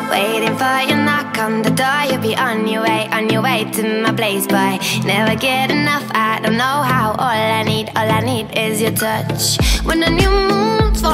waiting for your knock on the door. You'll be on your way to my place, boy. Never get enough, I don't know how. All I need is your touch. When the new moon's